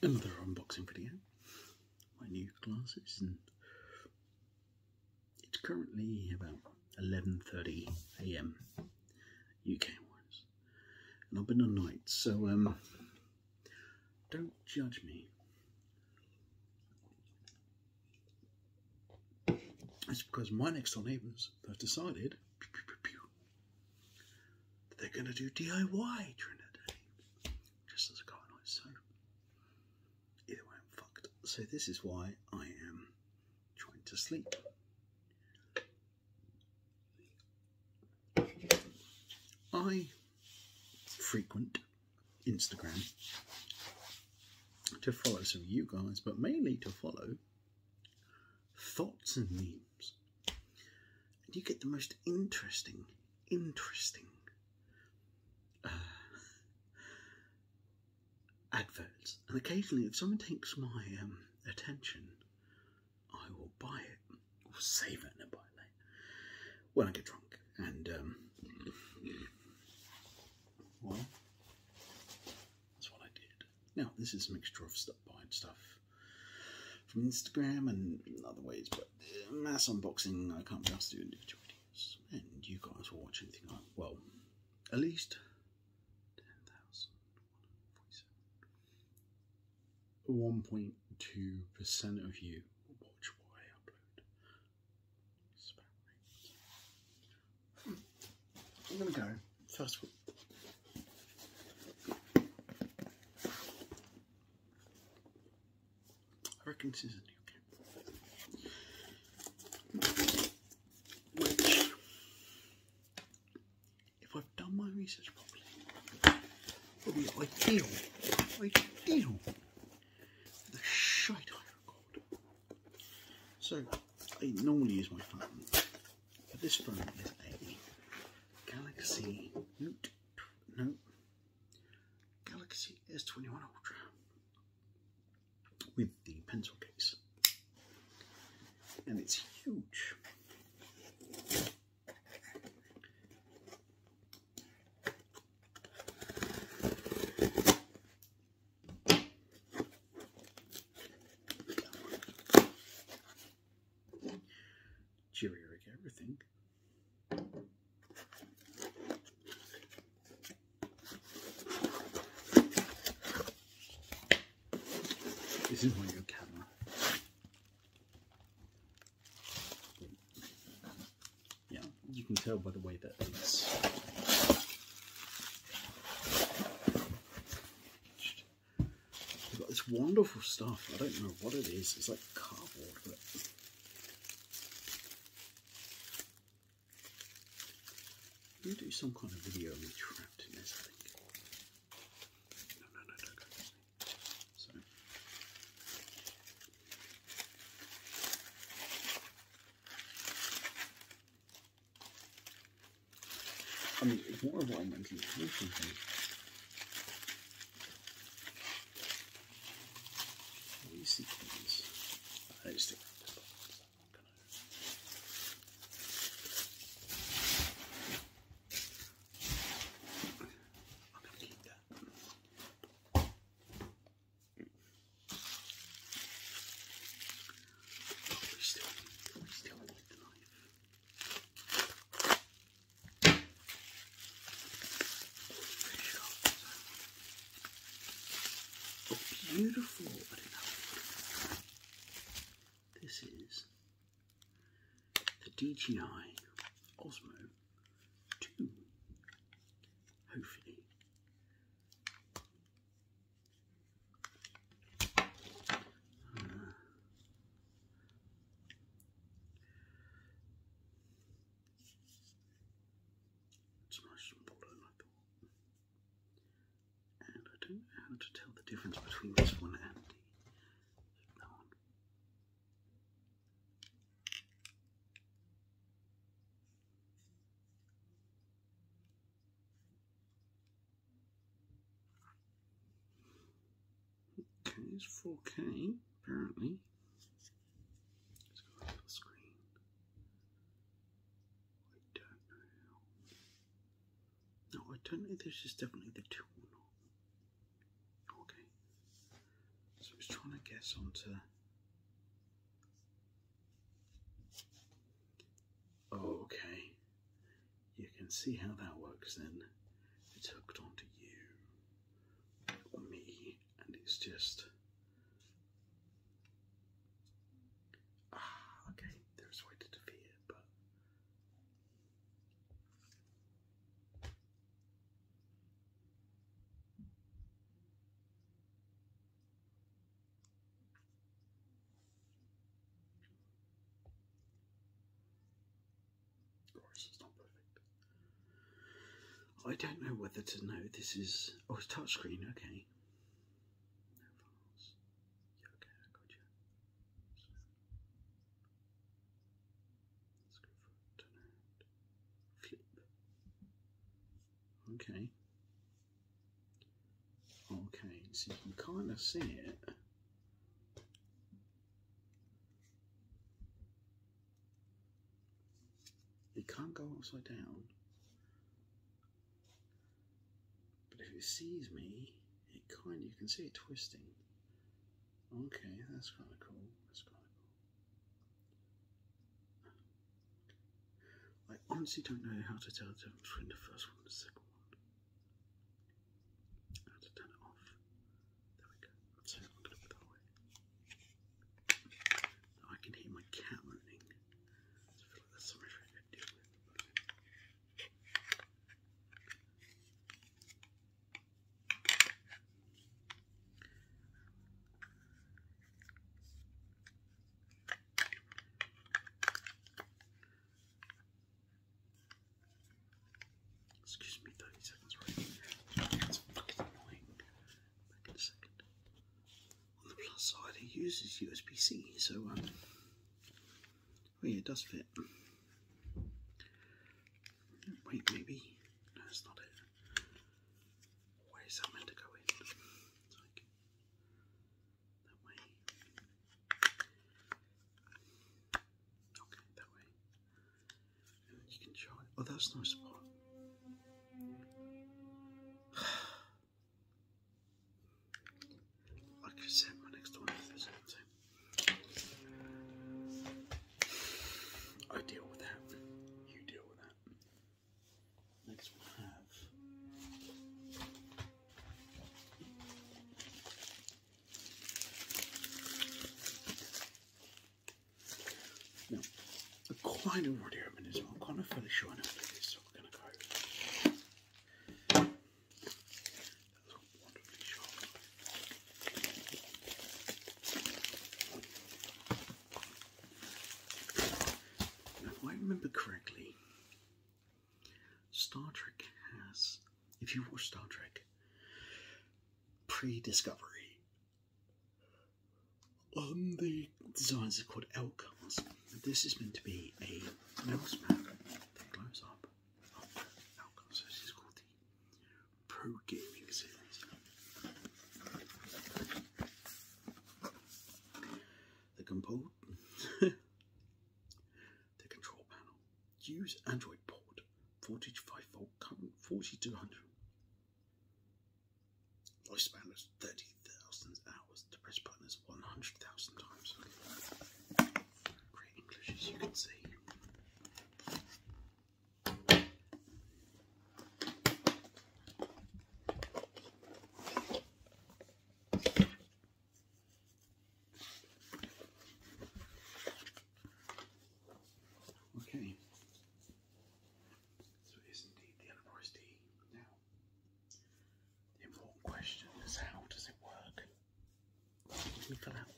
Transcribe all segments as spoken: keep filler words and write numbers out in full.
Another unboxing video. My new glasses, and it's currently about eleven thirty a m U K wise, and I've been on nights, so um, don't judge me. It's because my next door neighbours have decided pew, pew, pew, pew, that they're going to do D I Y during the day, just as a car night. So either way, I'm fucked. So this is why I am trying to sleep. I frequent Instagram to follow some of you guys, but mainly to follow thoughts and memes. And you get the most interesting, interesting uh, adverts. And occasionally, if someone takes my um, attention, I will buy it, or save it and buy it later when I get drunk. And um, well, that's what I did. Now, this is a mixture of stuff, buying stuff from Instagram and other ways, but uh, mass unboxing, I can't just do individual videos. And you guys will watch anything like, well, at least ten thousand, one point two percent of you will watch what I upload. I'm going to go first with I reckon this is a new camera, which, if I've done my research properly, will be ideal, ideal for the shite I record. So, I normally use my phone, but this phone is a Galaxy Note, no, Galaxy S twenty-one Ultra. With the pencil case, and it's huge. Jerry rig everything. This is my new camera. Yeah, you can tell by the way that it's we've got this wonderful stuff. I don't know what it is. It's like cardboard, but I'm gonna do some kind of video of me trapped in this, I think. I mean, it's more of what I mentally do something. These sequins. I just stick around this box. I'm gonna keep that. We still, we still need the knife. Beautiful. I don't know. This is the D J I Osmo two. Hopefully. Uh, it's much smaller than I thought. And I don't know how to tell the difference between this one and the that one. Okay, it's four K apparently. Let's go off the screen. I don't know. No, I don't know if this is definitely the two or not. Okay. guess, onto... Oh, okay. You can see how that works then. It's hooked onto you or me, and it's just... Ah, okay, there's a way to defeat it, but... Of course, it's not perfect. I don't know whether to know this is... Oh, it's touchscreen, okay. No files. Yeah, okay, I got you. Let's go for turn around. Flip. Okay. Okay, so you can kind of see it. It can't go upside down. But if it sees me, it kind of, you can see it twisting. Okay, that's kind of cool. That's kind of cool. I honestly don't know how to tell the difference between the first one and the second one. How to turn it off. There we go. So I'm going to put that away. Now I can hear my cat moaning. So I feel like that's something I could deal with. Excuse me, thirty seconds, right? It's fucking annoying. Back in a second. On the plus side, it uses U S B C, so, um, oh yeah, it does fit. Wait, maybe? No, it's not it. Where is that meant to go in? It's like, that way. Okay, that way. And then you can try. Oh, that's a nice spot. I could set my next one if there's anything. I deal with that. You deal with that. Next we have now the quite already open as well. I'm kind of fairly sure I know what it is, so we're gonna go. That's wonderfully sharp. Now, if I remember correctly, Star Trek has, if you watch Star Trek pre-Discovery, on the designs are called L cars. This is meant to be a mouse pad that glows up. Oh, L cars. So this is called the Pro Gaming Series. The component, the control panel. Use Android port, forty-five volt current, forty-two hundred. Lifespan is thirty thousand hours. The press button is one hundred thousand times. Great English, as you can see. Okay. So it is indeed the Enterprise D. Now, the important question is, how does it work? Let me fill out.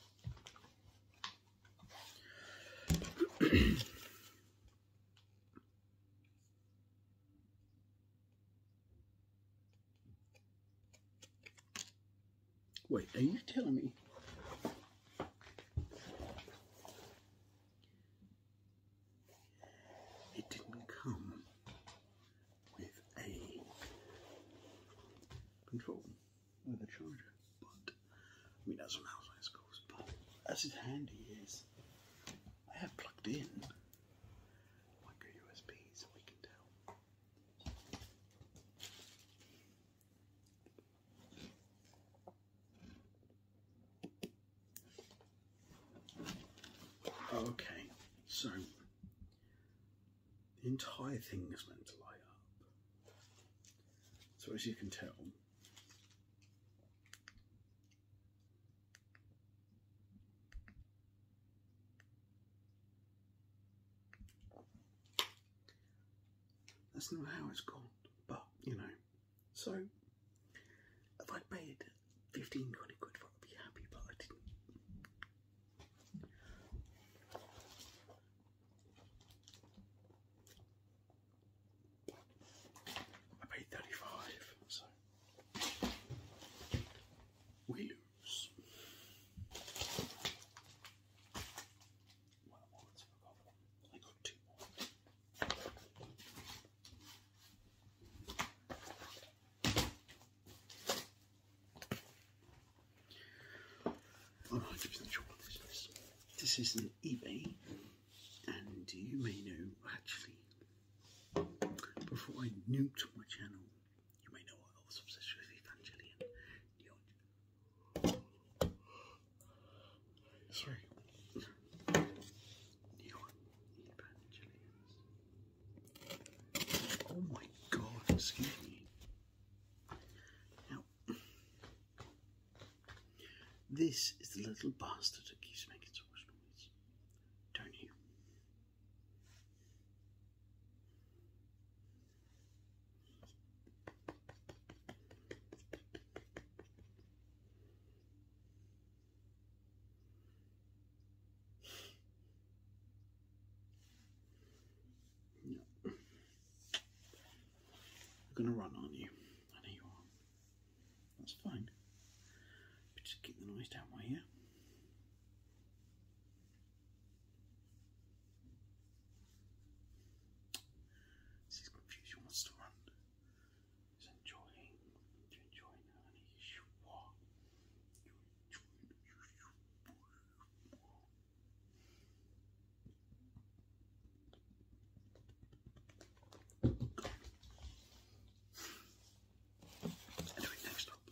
Wait, are you telling me? It didn't come with a control with a charger, but I mean that's what I was supposed, but as it's handy is I have plugged in micro U S B so we can tell. Okay, so the entire thing is meant to light up. So as you can tell, that's not how it's gone, but you know, so if I'd paid fifteen, twenty quid for it, I'd be happy, but I didn't. I paid thirty-five, so we lose. What awards have I got? I got two more. I'm one hundred percent sure what this is. This is an eBay, and you may know, actually, before I nuked my channel, you may know I was obsessed with Evangelion. Sorry. Neon Evangelions. Oh my god, excuse me. Now, this is the little bastard that keeps making so much noise, don't you? Yeah. You're gonna run, aren't you? I know you are. That's fine. But just keep the noise down my ear. This is confused. Who wants to run? He's enjoying. You're enjoying, honey. You are. You're enjoying. Anyway, next up.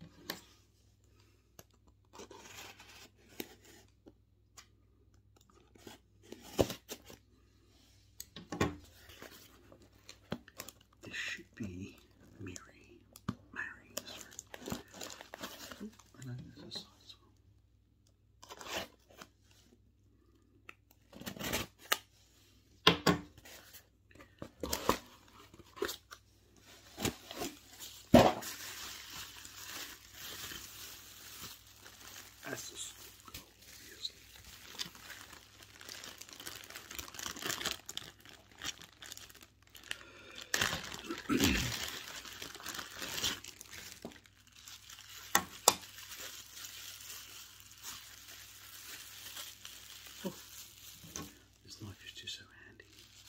This should be Mary. Mary, sorry. Oh, and then there's a side as well. That's the school girl, obviously. Oh, this knife is just so handy.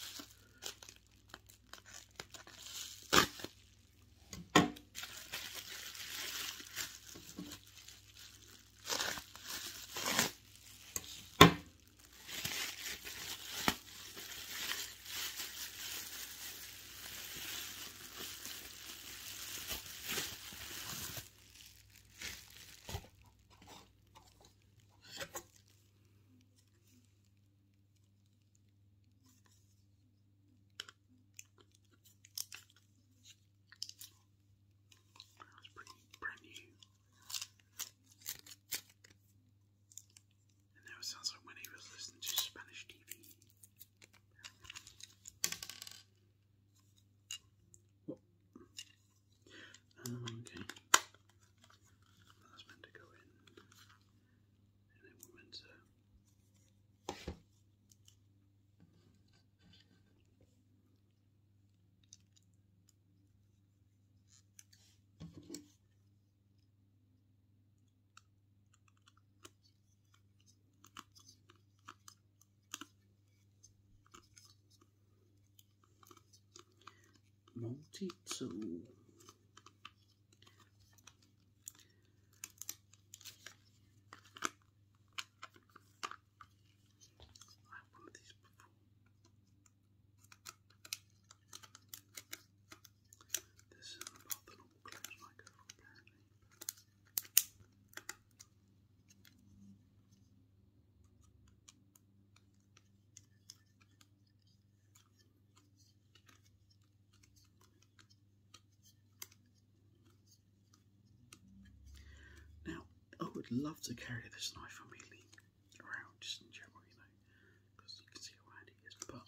That's pretty brand new. And now it sounds like when he was listening to Spanish T V. What? Um, okay. That's meant to go in. And then we're meant to. Multi-tool. I have one of these before. This is about the normal clothes might go for, apparently. love to carry this knife on me around just in general, you know, because you can see how handy it is. But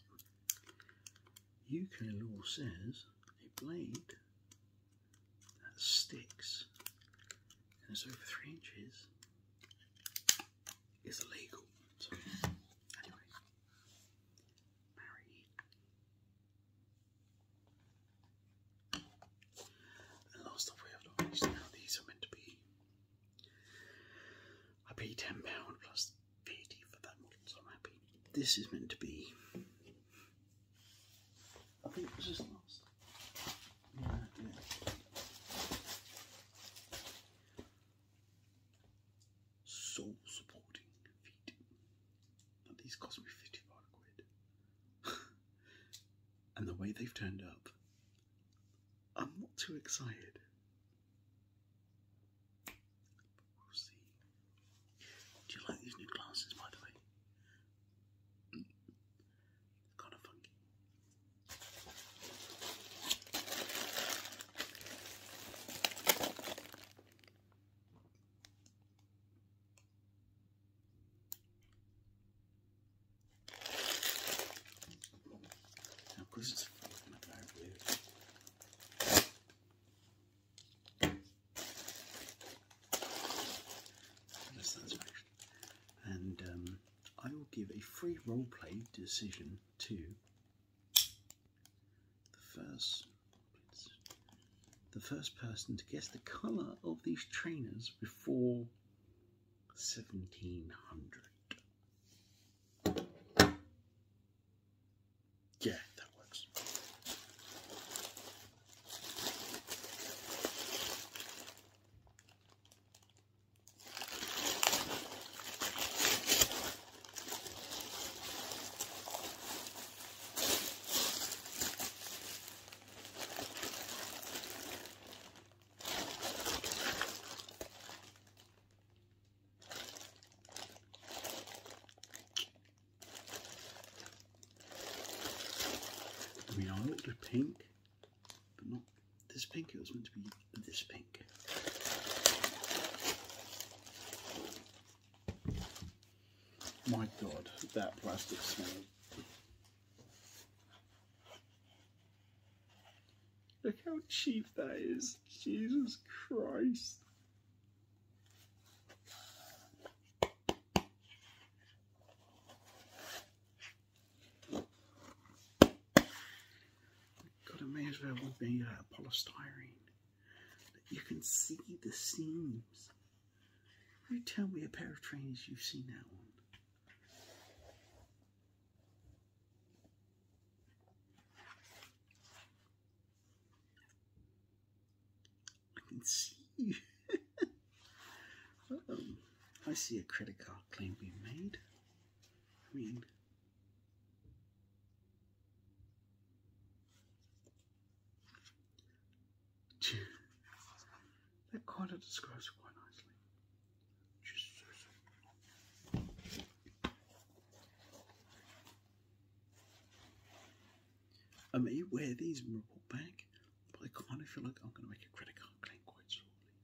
U K law says a blade that sticks and is over three inches is illegal. So anyway, marry. And last up we have these. Now these are meant to be, I paid ten pounds plus V A T for that model, so I'm happy. This is meant to be, I think it was just last. Yeah, yeah. Soul supporting feet. Now these cost me fifty-five quid. And the way they've turned up, I'm not too excited. But we'll see. Do you like these new glasses, by the way? Kind of funky. Now, because it's fucking very weird. And um, I will give a free roleplay decision to the first the first person to guess the colour of these trainers before seventeen hundred. Yeah, that works. I mean, I looked at pink, but not this pink. It was meant to be this pink. My God, that plastic smell. Look how cheap that is. Jesus Christ. May as well be made out of polystyrene. You can see the seams. You tell me a pair of trainers you've seen that on. I can see. um, I see a credit card claim being made. I mean, that kind of describes it quite nicely. Just so, so. I may wear these in my report bag, but I kind of feel like I'm going to make a credit card claim quite shortly.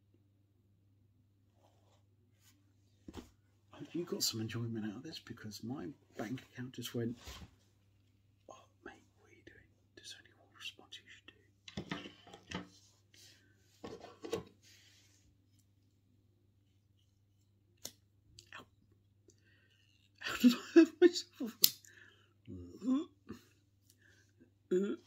So. I hope you got some enjoyment out of this, because my bank account just went, oh mate, what are you doing? There's only one response you should do. How did I have myself? Uh, uh.